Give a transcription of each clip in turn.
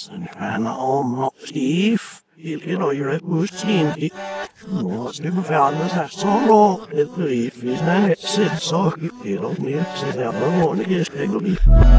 Sen Tanna om Steve. Ilke løyre bustin. Nå skal vi fjerne seg så lågt. Det blir hvis den er sitt så i og med så det er vanlig skreggelig.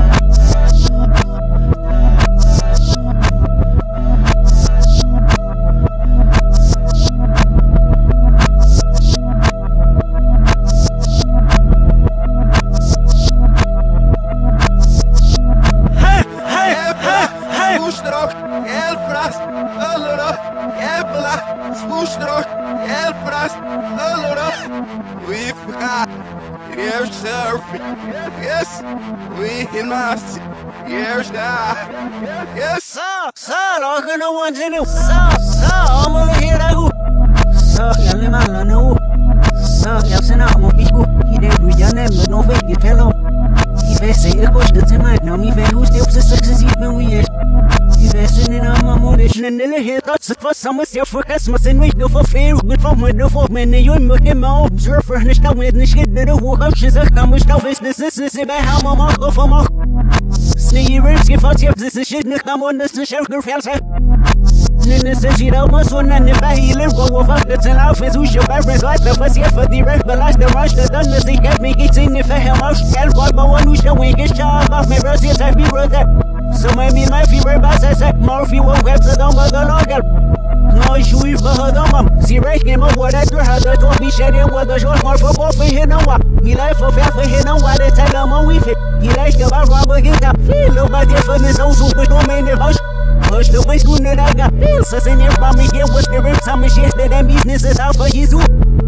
Yes, we in my yes, yes, I'm gonna want to know. I'm gonna hear that. I'm gonna know. I'm gonna know. He did with your name, but no fake, you tell him. If I say a bush that's in my now, me fair who steps a success, even we is. If I send in a motion and the head thoughts for some myself for Christmas and we go for fair, good from with the folk men, you and him observe furnished out with the shit that a walk out, she's a come with no business, this is about how my mouth go for more. Sneaky ribs, give out tips, this is shit, come on, this is Sheriff Girl. Nina said she don't want one and if I live go over the 10 outfits who should buy friends like the first year for the rest but like the rush the thunder they kept me eating if I have much gal but one who should wake his job off my bros yes I be brother so maybe my fever bass I said more if you won't have to don't bother longer no issue if her mom see right game of what I do how the don't be shedding what the short more for both for him no what he life of half for him no what they tell him on we fit he like about robber get up feel about different so super no man the hush push the way school that I got bills so in your mommy get what's the rip some shit that them business is out for his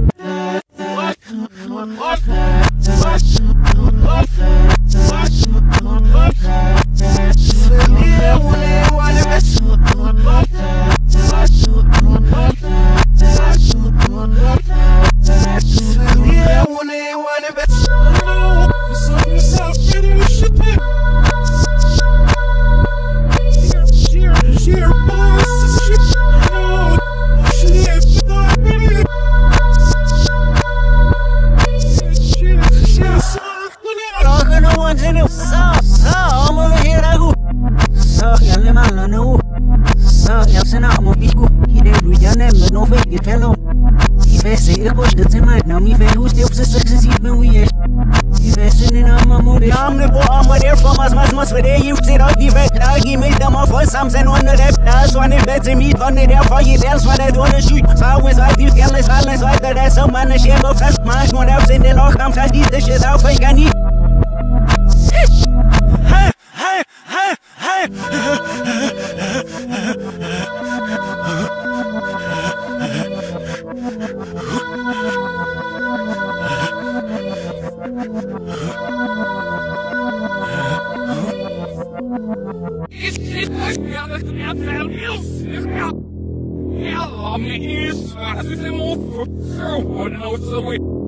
Something on the left, that's one if that's a meat on it, for you, that's what I don't shoot. So I was like, you can't listen, like that, that's some man, a shame of flash, smash, one else in the lock, I'm trying to eat the shit out, I need. Ja, men det är så att det måste få så.